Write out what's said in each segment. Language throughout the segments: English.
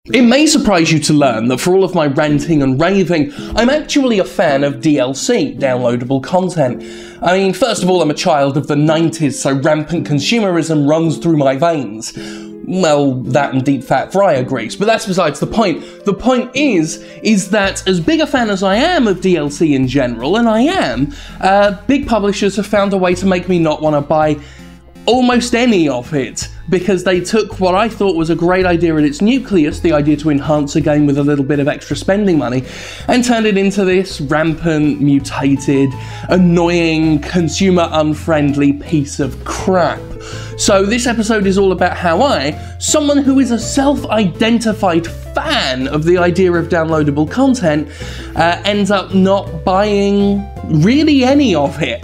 It may surprise you to learn that for all of my ranting and raving, I'm actually a fan of DLC, downloadable content. I mean, first of all, I'm a child of the 90s, so rampant consumerism runs through my veins. Well, that and deep fat fryer grease, but that's besides the point. The point is that as big a fan as I am of DLC in general, and I am, big publishers have found a way to make me not want to buy almost any of it, because they took what I thought was a great idea at its nucleus, the idea to enhance a game with a little bit of extra spending money, and turned it into this rampant, mutated, annoying, consumer-unfriendly piece of crap. So this episode is all about how I, someone who is a self-identified fan of the idea of downloadable content, ends up not buying really any of it,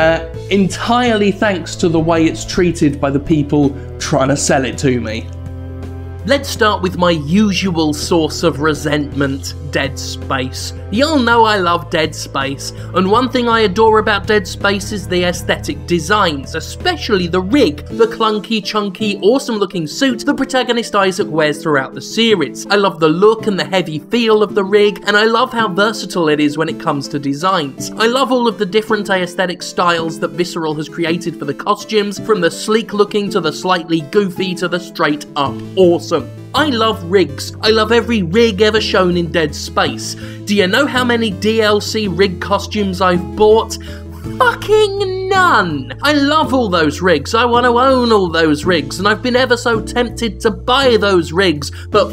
entirely thanks to the way it's treated by the people trying to sell it to me. Let's start with my usual source of resentment, Dead Space. Y'all know I love Dead Space, and one thing I adore about Dead Space is the aesthetic designs, especially the rig, the clunky, chunky, awesome looking suit the protagonist Isaac wears throughout the series. I love the look and the heavy feel of the rig, and I love how versatile it is when it comes to designs. I love all of the different aesthetic styles that Visceral has created for the costumes, from the sleek looking to the slightly goofy to the straight up awesome. I love rigs. I love every rig ever shown in Dead Space. Do you know how many DLC rig costumes I've bought? Fucking none! I love all those rigs, I want to own all those rigs, and I've been ever so tempted to buy those rigs, but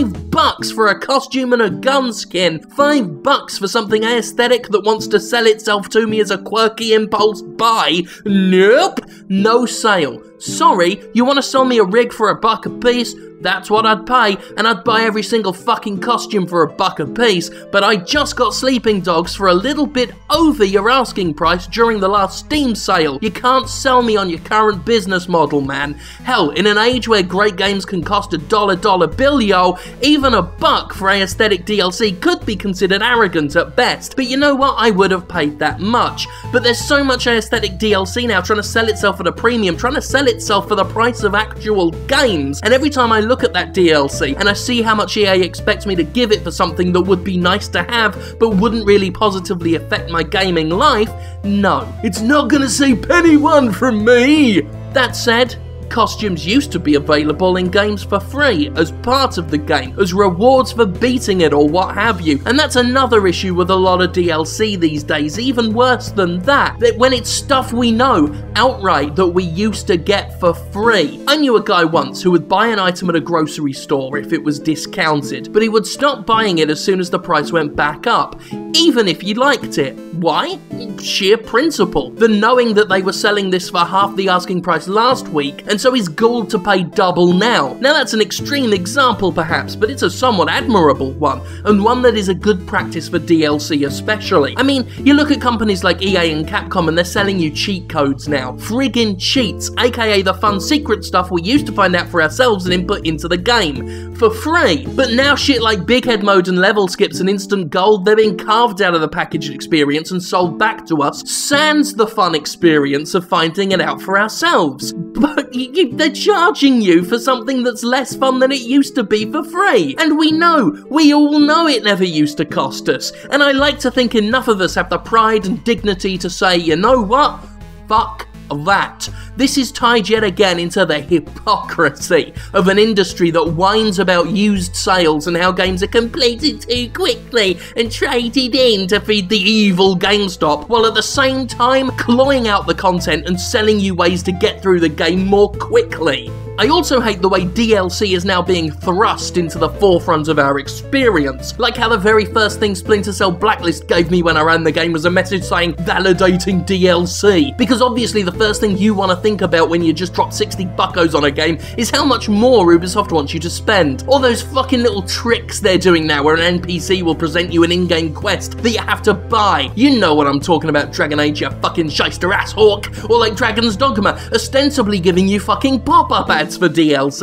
$5 for a costume and a gun skin, $5 for something aesthetic that wants to sell itself to me as a quirky impulse buy? Nope! No sale. Sorry, you want to sell me a rig for $1 a piece? That's what I'd pay, and I'd buy every single fucking costume for $1 a piece, but I just got Sleeping Dogs for a little bit over your asking price during the last Steam sale. You can't sell me on your current business model, man. Hell, in an age where great games can cost a dollar bill, yo, even $1 for aesthetic DLC could be considered arrogant at best. But you know what? I would have paid that much. But there's so much aesthetic DLC now trying to sell itself at a premium, trying to sell itself for the price of actual games, and every time I look at that DLC and I see how much EA expects me to give it for something that would be nice to have but wouldn't really positively affect my gaming life, no, it's not gonna say penny one from me! That said, costumes used to be available in games for free, as part of the game, as rewards for beating it or what have you, and that's another issue with a lot of DLC these days, even worse than that when it's stuff we know outright that we used to get for free. I knew a guy once who would buy an item at a grocery store if it was discounted, but he would stop buying it as soon as the price went back up, even if you liked it. Why? Sheer principle. The knowing that they were selling this for half the asking price last week, and so he's galled to pay double now. Now that's an extreme example perhaps, but it's a somewhat admirable one, and one that is a good practice for DLC especially. I mean, you look at companies like EA and Capcom and they're selling you cheat codes now. Friggin' cheats, aka the fun secret stuff we used to find out for ourselves and input into the game, for free. But now shit like Big Head mode and level skips and instant gold, they're being carved out of the packaged experience and sold back to us, sans the fun experience of finding it out for ourselves. But they're charging you for something that's less fun than it used to be for free. And we all know it never used to cost us. And I like to think enough of us have the pride and dignity to say, you know what? Fuck that. This is tied yet again into the hypocrisy of an industry that whines about used sales and how games are completed too quickly and traded in to feed the evil GameStop, while at the same time clawing out the content and selling you ways to get through the game more quickly. I also hate the way DLC is now being thrust into the forefront of our experience, like how the very first thing Splinter Cell Blacklist gave me when I ran the game was a message saying validating DLC, because obviously the first thing you want to think about when you just drop 60 buckos on a game is how much more Ubisoft wants you to spend. All those fucking little tricks they're doing now where an NPC will present you an in-game quest that you have to buy. You know what I'm talking about, Dragon Age, you fucking shyster ass hawk, or like Dragon's Dogma, ostensibly giving you fucking pop-up ads for DLC.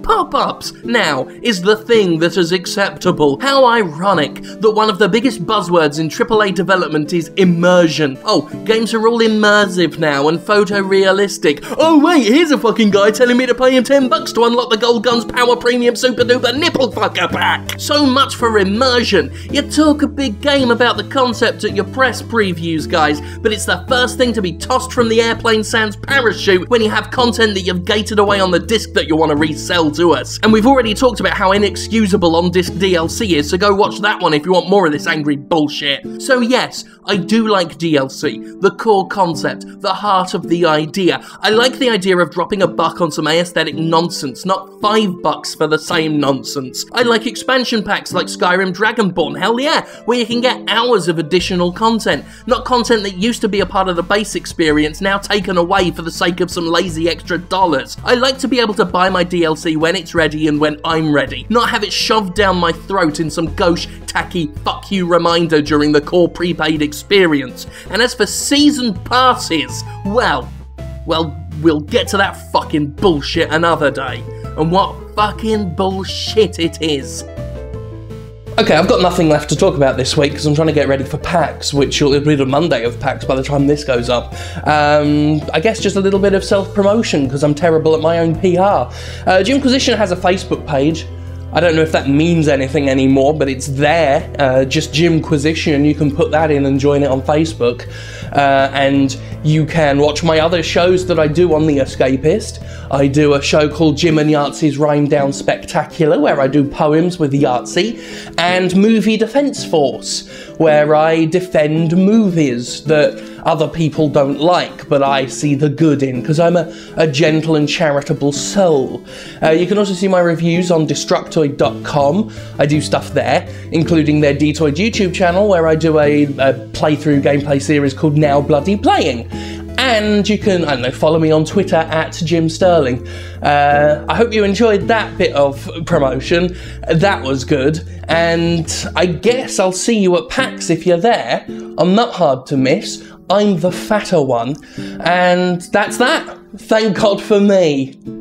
Pop-ups now is the thing that is acceptable. How ironic that one of the biggest buzzwords in AAA development is immersion. Oh, games are all immersive now and photorealistic. Oh wait, here's a fucking guy telling me to pay him $10 to unlock the Gold Guns Power Premium Super Duper Nipple Fucker Pack. So much for immersion. You talk a big game about the concept at your press previews, guys, but it's the first thing to be tossed from the airplane sans parachute when you have content that you've gated away on the disc that you want to resell to us. And we've already talked about how inexcusable on-disc DLC is, so go watch that one if you want more of this angry bullshit. So yes, I do like DLC, the core concept, the heart of the idea. I like the idea of dropping $1 on some aesthetic nonsense, not $5 for the same nonsense. I like expansion packs like Skyrim Dragonborn, hell yeah, where you can get hours of additional content, not content that used to be a part of the base experience, now taken away for the sake of some lazy extra dollars. I like to be able to buy my DLC when it's ready and when I'm ready, not have it shoved down my throat in some gauche, tacky, fuck you reminder during the core prepaid experience. And as for season passes, well, we'll get to that fucking bullshit another day. And what fucking bullshit it is. Okay, I've got nothing left to talk about this week because I'm trying to get ready for PAX, which will be the Monday of PAX by the time this goes up. I guess just a little bit of self-promotion because I'm terrible at my own PR. Jimquisition has a Facebook page. I don't know if that means anything anymore, but it's there. Just Jimquisition, you can put that in and join it on Facebook. And you can watch my other shows that I do on the Escapist. I do a show called Jim and Yahtzee's Rhyme Down Spectacular, where I do poems with Yahtzee, and Movie Defense Force, where I defend movies that other people don't like, but I see the good in, because I'm a gentle and charitable soul. You can also see my reviews on Destructoid.com. I do stuff there, including their Detoid YouTube channel, where I do a playthrough gameplay series called Now Bloody Playing. And you can, I don't know, follow me on Twitter at Jim Sterling. I hope you enjoyed that bit of promotion. That was good. And I guess I'll see you at PAX if you're there. I'm not hard to miss. I'm the fatter one. And that's that. Thank God for me.